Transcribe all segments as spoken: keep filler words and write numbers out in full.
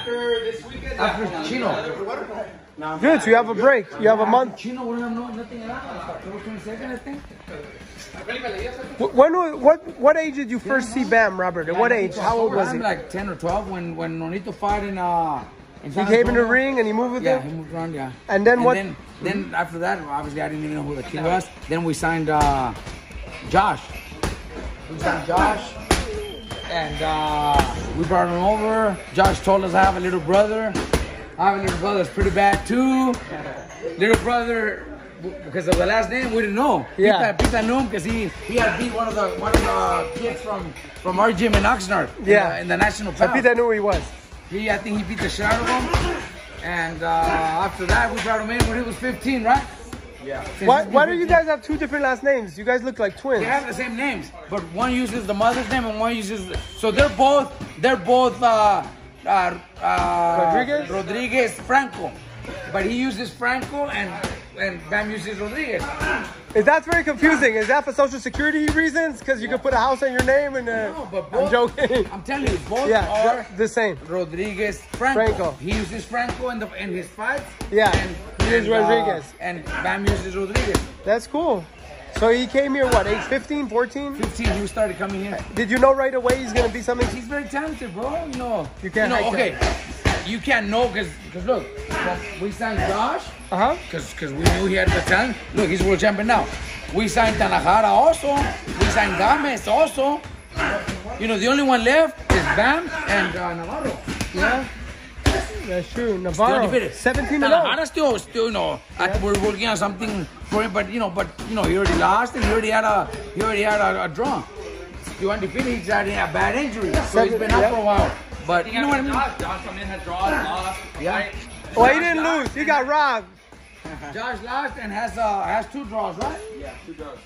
after this weekend. After Chino. Good, so you have a break. You have a month. Chino wouldn't have known nothing about October twenty-second, I think. When, what what age did you first see Bam, Robert? At what age? How old was he? I'm like ten or twelve when when Nonito fought in uh. In he came in the ring and he moved with yeah, him? Yeah, he moved around, yeah. And then and what? Then, then after that, obviously I didn't even know who the kid was. Then we signed uh, Josh. We signed Josh. And uh, we brought him over. Josh told us I have a little brother. I have a little brother that's pretty bad too. Little brother, because of the last name, we didn't know. Yeah. Pita, Pita knew him because he, he had beat one of the one of the kids from, from our gym in Oxnard. Yeah. In the, in the national So pound. Pita knew who he was. He, I think he beat the shit out of him. And uh, after that, we brought him in when he was fifteen, right? Yeah. Why, why do you guys have two different last names? You guys look like twins. They have the same names, but one uses the mother's name and one uses. So they're both. They're both. Uh, uh, uh, Rodriguez. Rodriguez Franco, but he uses Franco and and Bam uses Rodriguez. Is that very confusing? Is that for social security reasons? Because you could put a house on your name and. Uh, No, but both, I'm joking. I'm telling you, both Yeah, are the same. Rodriguez Franco. Franco. He uses Franco in the in his fights. Yeah. And, He uses and, Rodriguez. Uh, and Bam uses Rodriguez. That's cool. So he came here, what, age fifteen, fourteen? fifteen, he started coming here. Did you know right away he's going to be something? He's very talented, bro. You know, You can't You know, hide okay. You can't know because, because look, we signed Josh. Uh huh. Because because we knew he had the talent. Look, he's world champion now. We signed Tanajara also. We signed Games also. You know, the only one left is Bam and uh, Navarro. Yeah. That's true. Navarro, seventeen and Tanajara still, still, you know, yeah. We're working on something for him, but you know, but you know, he already lost and he already had a, he already had a, a draw. You undefeated, he's had a bad injury, so Seven, he's been out yeah. for a while. But you know what I mean? Josh come in, had draws, lost. Yeah. Well, he didn't lose. He got robbed. Josh lost and has uh has two draws, right? Yeah, two draws.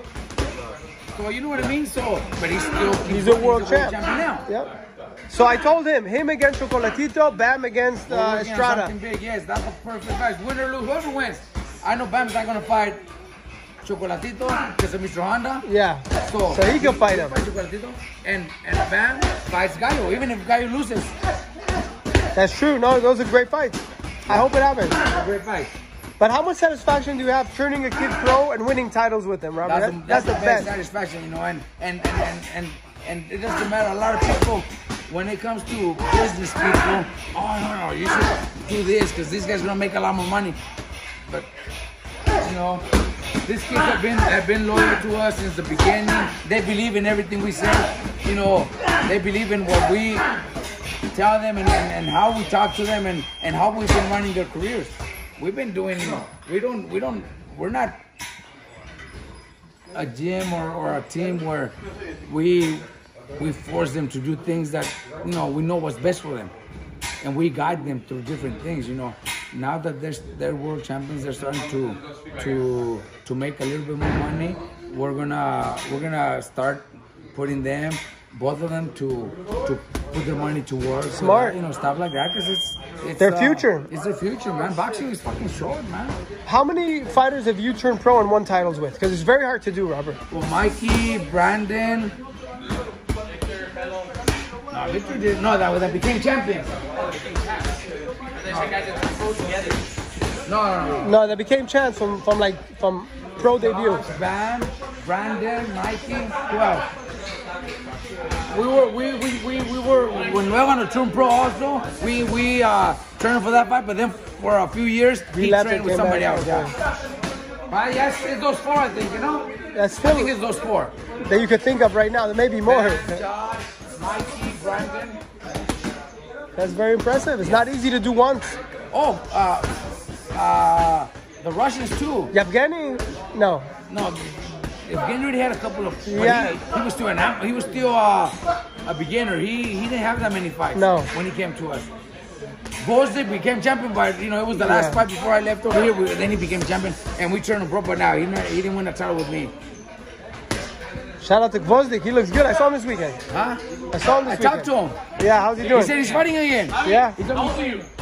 So you know what I mean? So, but he's still he's, he's a world, he's a champ. world champion now. Yep. So I told him, him against Chocolatito, Bam against uh, Estrada. Something big, yes, that's a perfect fight. Win or lose, whoever wins. I know Bam's not gonna fight Chocolatito because of Mister Honda. Yeah. So, so he can fight him. Fight Chocolatito, and and Bam fights Gallo, even if Gallo loses. That's true. No, those are great fights. I hope it happens. A great fight. But how much satisfaction do you have turning a kid pro and winning titles with him, Robert? That's, that's, that's, that's the, the best, best satisfaction, you know, and and, and, and and and it doesn't matter. A lot of people, when it comes to business people, oh no, no, you should do this because these guys are gonna make a lot more money. But you know, these kids have been have been loyal to us since the beginning. They believe in everything we say. You know, they believe in what we tell them and, and, and how we talk to them and, and how we've been running their careers. We've been doing, we don't, we don't, we're not a gym or, or a team where we we force them to do things that, you know, we know what's best for them. And we guide them through different things, you know. Now that they're, they're world champions, they're starting to to to make a little bit more money. We're gonna we're gonna start putting them, both of them, to to put their money to work. Smart, so that, you know, stuff like that, because it's it's their uh, future. It's their future, man. Boxing is fucking short, man. How many fighters have you turned pro and won titles with? Because it's very hard to do, Robert. Well, Mikey, Brandon. No, Victor did no that that became champions. No, no, no. No, they became champs from from like from pro debut. Van, Brandon, Mikey, who else? We were we we, we, we were when we were on a turn pro also. We we uh turned for that fight, but then for a few years he trained with somebody else. Yeah. Right? Yes, it's those four, I think. You know. That's still I think it's those four that you could think of right now. There may be more. Ben, Josh, Mikey, Brandon. That's very impressive. It's not easy to do once. Oh, uh, uh, the Russians too. Yevgeny? No. No, Yevgeny already had a couple of. Yeah. He, he was still an he was still uh, a beginner. He he didn't have that many fights. No. When he came to us, Bozdik became champion, but you know it was the last Yeah. fight before I left over here. We, then he became champion, and we turned him pro. But now he not, he didn't win a title with me. Shout out to Gvozdik. He looks good. I saw him this weekend. Huh? I saw him this I weekend. talked to him. Yeah, how's he doing? He said he's fighting again. Yeah. He told me,